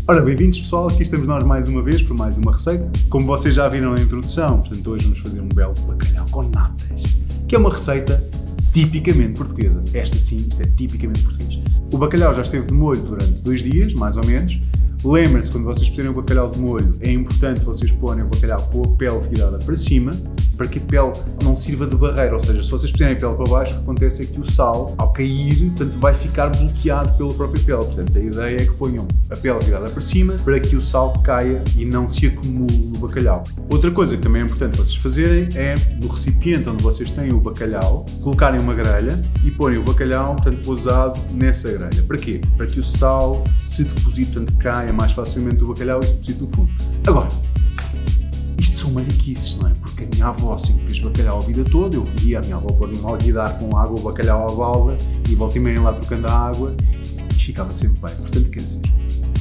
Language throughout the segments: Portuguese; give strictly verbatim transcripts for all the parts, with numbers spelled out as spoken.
Ora, bem-vindos pessoal, aqui estamos nós mais uma vez para mais uma receita. Como vocês já viram na introdução, portanto hoje vamos fazer um belo bacalhau com natas, que é uma receita tipicamente portuguesa. Esta sim, isto é tipicamente português. O bacalhau já esteve de molho durante dois dias, mais ou menos. Lembrem-se, quando vocês puserem o bacalhau de molho, é importante vocês porem o bacalhau com a pele virada para cima, para que a pele não sirva de barreira, ou seja, se vocês puserem a pele para baixo, o que acontece é que o sal, ao cair, portanto, vai ficar bloqueado pela própria pele. Portanto, a ideia é que ponham a pele virada para cima para que o sal caia e não se acumule no bacalhau. Outra coisa que também é importante vocês fazerem é, no recipiente onde vocês têm o bacalhau, colocarem uma grelha e porem o bacalhau, portanto, pousado nessa grelha. Para quê? Para que o sal se deposite, portanto, caia mais facilmente do bacalhau e se deposite no fundo. Agora, isto são mariquices, não é? Porque a minha avó sempre fez bacalhau a vida toda, eu via a minha avó pôr-me a alguidar com água, o bacalhau à balda, e volta e meia lá trocando a água, e ficava sempre bem. Portanto, quer dizer,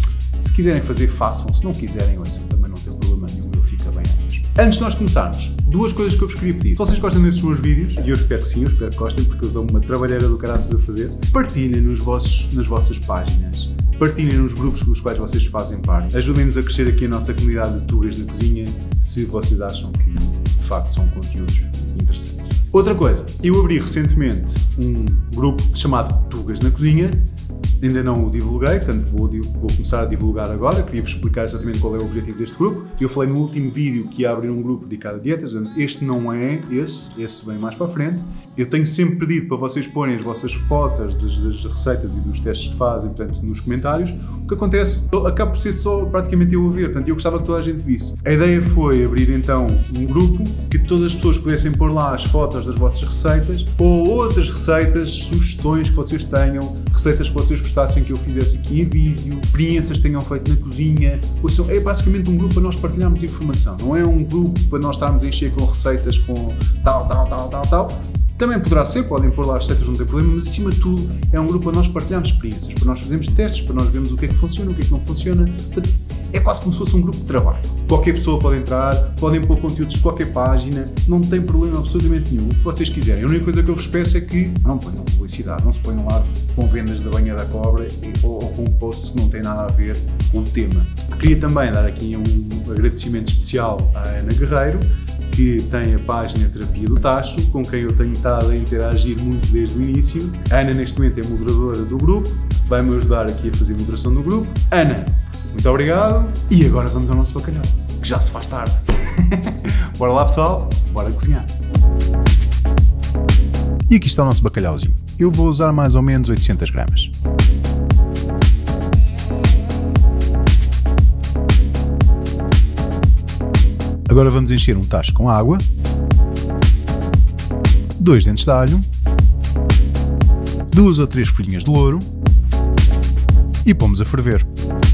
se quiserem fazer, façam. Se não quiserem, ouçam, também não tem problema nenhum, eu fico bem a mesmo. Antes de nós começarmos, duas coisas que eu vos queria pedir. Se vocês gostam destes meus vídeos, e eu espero que sim, eu espero que gostem, porque eu dou uma trabalheira do caraças a fazer, partilhem nos vossos, nas vossas páginas. Partilhem nos grupos com os quais vocês fazem parte. Ajudem-nos a crescer aqui a nossa comunidade de Tugas na Cozinha, se vocês acham que de facto são conteúdos interessantes. Outra coisa, eu abri recentemente um grupo chamado Tugas na Cozinha, ainda não o divulguei, portanto vou, vou começar a divulgar agora, queria-vos explicar exatamente qual é o objetivo deste grupo. Eu falei no último vídeo que ia abrir um grupo dedicado a dietas, este não é esse, esse vem mais para a frente. Eu tenho sempre pedido para vocês porem as vossas fotos das, das receitas e dos testes que fazem, portanto, nos comentários. O que acontece, acaba por ser só praticamente eu a ver, portanto, eu gostava que toda a gente visse. A ideia foi abrir então um grupo que todas as pessoas pudessem pôr lá as fotos das vossas receitas ou outras receitas, sugestões que vocês tenham, receitas que vocês gostassem que eu fizesse aqui em vídeo, experiências que tenham feito na cozinha. Ou seja, é basicamente um grupo para nós partilharmos informação, não é um grupo para nós estarmos a encher com receitas com tal, tal, tal, tal, tal. Também poderá ser, podem pôr lá as receitas, não tem problema, mas acima de tudo é um grupo para nós partilharmos experiências, para nós fazermos testes, para nós vermos o que é que funciona, o que é que não funciona. Portanto, é quase como se fosse um grupo de trabalho. Qualquer pessoa pode entrar, podem pôr conteúdos de qualquer página, não tem problema absolutamente nenhum, o que vocês quiserem. A única coisa que eu vos peço é que não ponham publicidade, não se ponham lá com vendas da banha da cobra ou, ou com um post que não tem nada a ver com o tema. Queria também dar aqui um agradecimento especial à Ana Guerreiro, que tem a página Terapia do Tacho, com quem eu tenho estado a interagir muito desde o início. A Ana neste momento é moderadora do grupo, vai-me ajudar aqui a fazer a moderação do grupo. Ana, muito obrigado. E agora vamos ao nosso bacalhau, que já se faz tarde. Bora lá pessoal, bora cozinhar. E aqui está o nosso bacalhauzinho. Eu vou usar mais ou menos oitocentas gramas. Agora vamos encher um tacho com água, dois dentes de alho, duas ou três folhinhas de louro e pomos a ferver.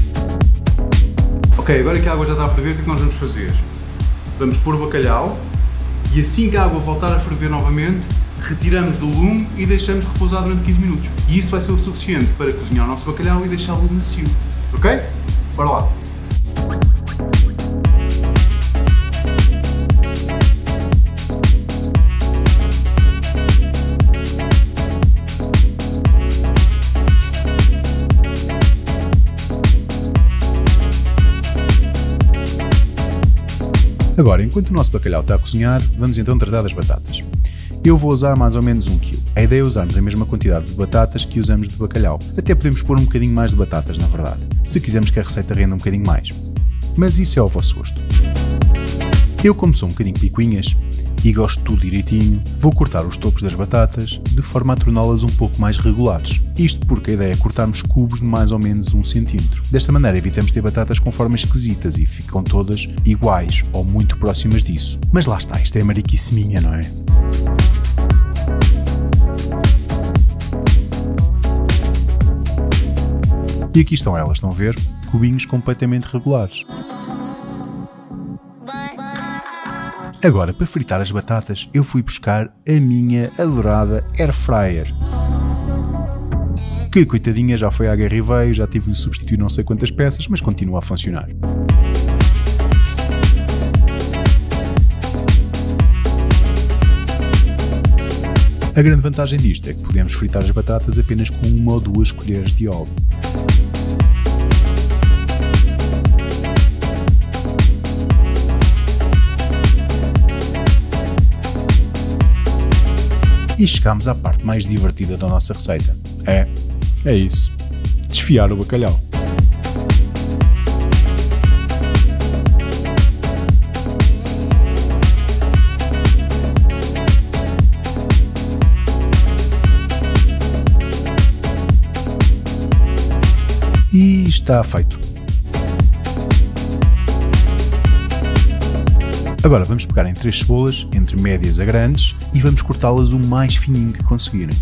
Ok, agora que a água já está a ferver, o que é que nós vamos fazer? Vamos pôr o bacalhau e assim que a água voltar a ferver novamente, retiramos do lume e deixamos repousar durante quinze minutos. E isso vai ser o suficiente para cozinhar o nosso bacalhau e deixá-lo macio. Ok? Bora lá! Agora, enquanto o nosso bacalhau está a cozinhar, vamos então tratar das batatas. Eu vou usar mais ou menos um quilo. A ideia é usarmos a mesma quantidade de batatas que usamos de bacalhau. Até podemos pôr um bocadinho mais de batatas, na verdade, se quisermos que a receita renda um bocadinho mais. Mas isso é ao vosso gosto. Eu, como sou um bocadinho picuinhas e gosto de tudo direitinho, vou cortar os topos das batatas de forma a torná-las um pouco mais regulares. Isto porque a ideia é cortarmos cubos de mais ou menos um centímetro. Desta maneira evitamos ter batatas com formas esquisitas e ficam todas iguais ou muito próximas disso. Mas lá está, isto é mariquice minha, não é? E aqui estão elas, estão a ver? Cubinhos completamente regulares. Agora, para fritar as batatas, eu fui buscar a minha adorada Air Fryer. Que, coitadinha, já foi à guerra e veio, já tive de substituir não sei quantas peças, mas continua a funcionar. A grande vantagem disto é que podemos fritar as batatas apenas com uma ou duas colheres de óleo. E chegámos à parte mais divertida da nossa receita. É, é isso. Desfiar o bacalhau. E está feito. Agora vamos pegar em três cebolas, entre médias a grandes, e vamos cortá-las o mais fininho que conseguirem.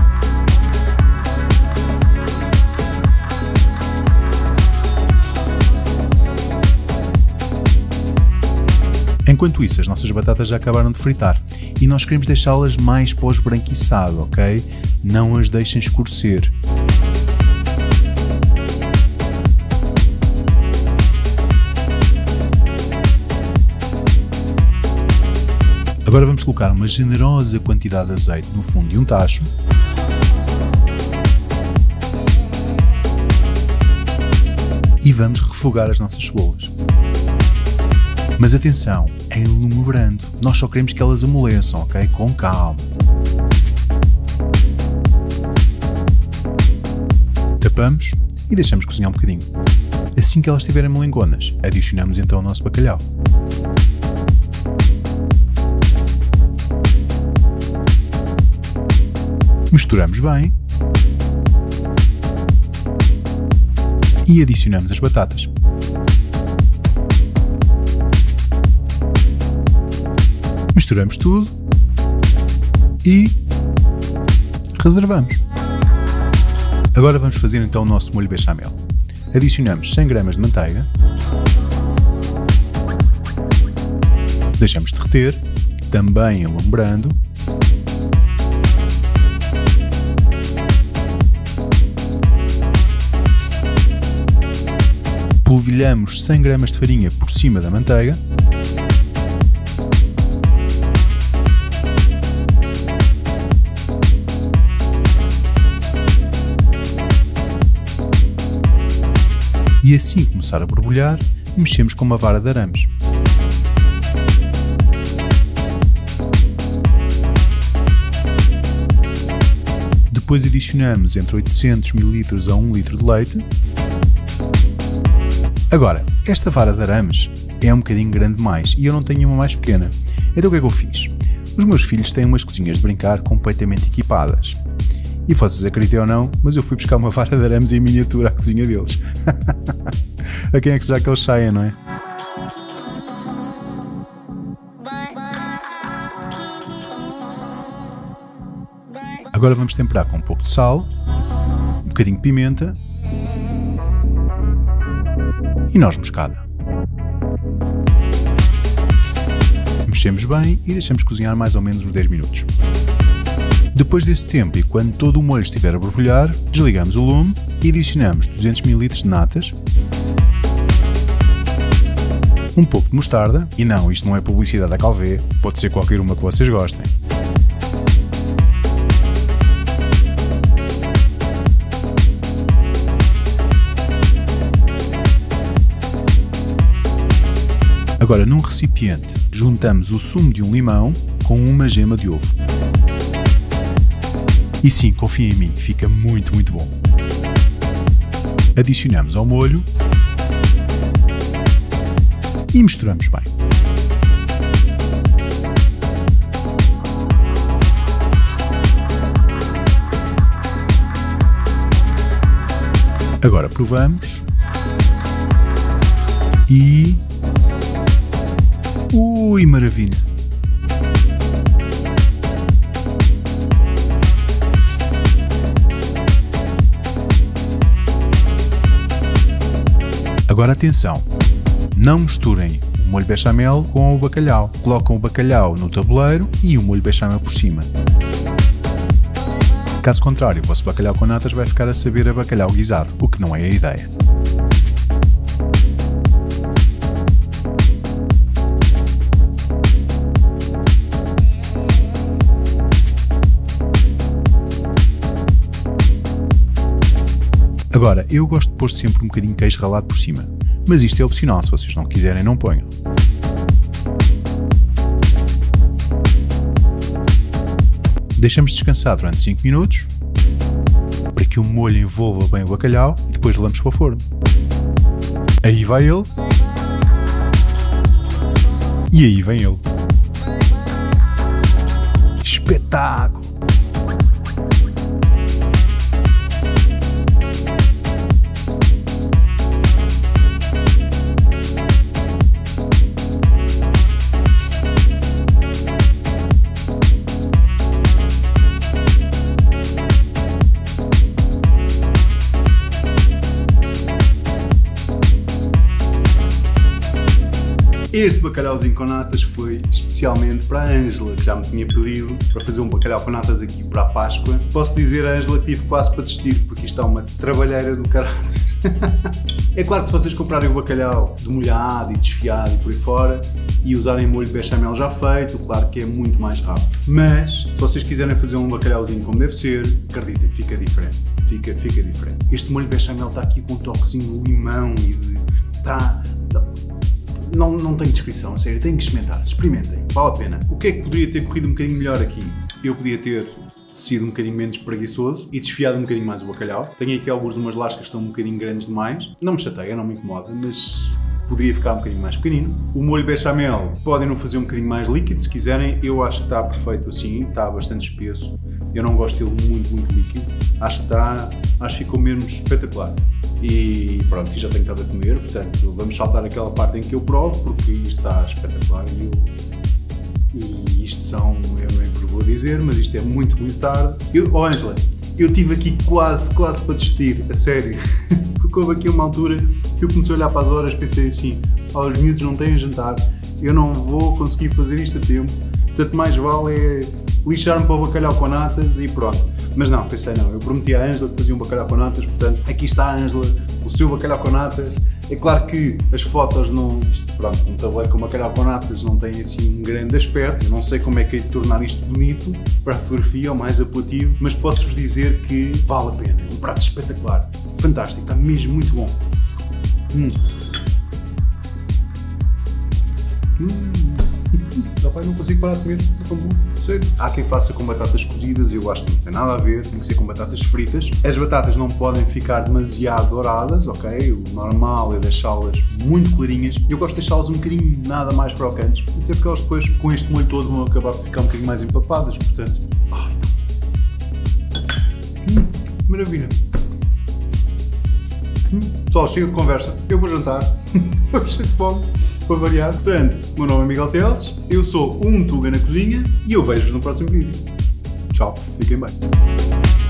Enquanto isso, as nossas batatas já acabaram de fritar e nós queremos deixá-las mais pós-branquiçado, ok? Não as deixem escurecer. Agora vamos colocar uma generosa quantidade de azeite no fundo de um tacho. E vamos refogar as nossas cebolas. Mas atenção, em lume brando. Nós só queremos que elas amoleçam, ok? Com calma. Tapamos e deixamos cozinhar um bocadinho. Assim que elas estiverem molengonas, adicionamos então o nosso bacalhau. Misturamos bem e adicionamos as batatas. Misturamos tudo e reservamos. Agora vamos fazer então o nosso molho bechamel. Adicionamos cem gramas de manteiga, deixamos derreter, também alumbrando. Polvilhamos cem gramas de farinha por cima da manteiga. E assim que começar a borbulhar, mexemos com uma vara de arames. Depois adicionamos entre oitocentos mililitros a um litro de leite. Agora, esta vara de arames é um bocadinho grande demais e eu não tenho uma mais pequena. Então o que é que eu fiz? Os meus filhos têm umas cozinhas de brincar completamente equipadas. E vocês acreditem ou não, mas eu fui buscar uma vara de arames em miniatura à cozinha deles. A quem é que será que eles saem, não é? Agora vamos temperar com um pouco de sal, um bocadinho de pimenta e noz moscada. Mexemos bem e deixamos cozinhar mais ou menos uns dez minutos. Depois desse tempo e quando todo o molho estiver a borbulhar, desligamos o lume e adicionamos duzentos mililitros de natas, um pouco de mostarda, e não, isto não é publicidade da Calvé, pode ser qualquer uma que vocês gostem. Agora, num recipiente, juntamos o sumo de um limão com uma gema de ovo. E sim, confia em mim, fica muito, muito bom. Adicionamos ao molho e misturamos bem. Agora provamos e... Ui, maravilha! Agora atenção, não misturem o molho bechamel com o bacalhau. Colocam o bacalhau no tabuleiro e o molho bechamel por cima. Caso contrário, o vosso bacalhau com natas vai ficar a saber a bacalhau guisado, o que não é a ideia. Agora, eu gosto de pôr sempre um bocadinho de queijo ralado por cima, mas isto é opcional, se vocês não quiserem não ponham. Deixamos descansar durante cinco minutos para que o molho envolva bem o bacalhau e depois levamos para o forno. Aí vai ele. E aí vem ele. Espetáculo! Este bacalhauzinho com natas foi especialmente para a Ângela, que já me tinha pedido para fazer um bacalhau com natas aqui para a Páscoa. Posso dizer a Ângela que tive quase para desistir, porque isto é uma trabalheira do caraças. É claro que se vocês comprarem o bacalhau demolhado e desfiado e por aí fora e usarem molho bechamel já feito, claro que é muito mais rápido. Mas, se vocês quiserem fazer um bacalhauzinho como deve ser, acreditem, fica diferente. Fica, fica diferente. Este molho bechamel está aqui com um toquezinho de limão e de... Está... Não, não tem descrição, a sério, têm que experimentar, experimentem, vale a pena. O que é que poderia ter corrido um bocadinho melhor aqui? Eu podia ter sido um bocadinho menos preguiçoso e desfiado um bocadinho mais o bacalhau. Tenho aqui alguns de umas lascas que estão um bocadinho grandes demais. Não me chateia, não me incomoda, mas poderia ficar um bocadinho mais pequenino. O molho bechamel podem não fazer um bocadinho mais líquido, se quiserem. Eu acho que está perfeito assim, está bastante espesso. Eu não gosto dele muito, muito líquido. Acho que está, acho que ficou mesmo espetacular. E pronto, já tenho estado a comer, portanto vamos saltar aquela parte em que eu provo, porque isto está espetacular e, eu, e isto são, eu nem vos vou dizer, mas isto é muito, muito tarde. Eu, oh Ângela, eu estive aqui quase, quase para desistir, a sério, porque houve aqui uma altura que eu comecei a olhar para as horas e pensei assim, oh, os miúdos não têm jantar, eu não vou conseguir fazer isto a tempo, portanto mais vale é lixar-me para o bacalhau com natas e pronto. Mas não, pensei não, eu prometi à Ângela que fazia um bacalhau com natas, portanto, aqui está a Ângela, o seu bacalhau com natas. É claro que as fotos não, isto, pronto, um tabuleiro com bacalhau com natas não tem assim um grande aspecto, eu não sei como é que é de tornar isto bonito para a fotografia ou mais apelativo, mas posso-vos dizer que vale a pena, é um prato espetacular, fantástico, está mesmo muito bom. Hum. Hum. Rapaz, não consigo parar de comer, é tão bom, sério. Há quem faça com batatas cozidas, eu acho que não tem nada a ver, tem que ser com batatas fritas. As batatas não podem ficar demasiado douradas, ok? O normal é deixá-las muito clarinhas. Eu gosto de deixá-las um bocadinho nada mais crocantes, até porque elas depois, com este molho todo, vão acabar por ficar um bocadinho mais empapadas, portanto... Ai. Hum, maravilha! Hum, pessoal, chega de conversa, eu vou jantar, estou cheio de fome. Para variar. Portanto, o meu nome é Miguel Teles, eu sou um Tuga na Cozinha e eu vejo-vos no próximo vídeo. Tchau, fiquem bem.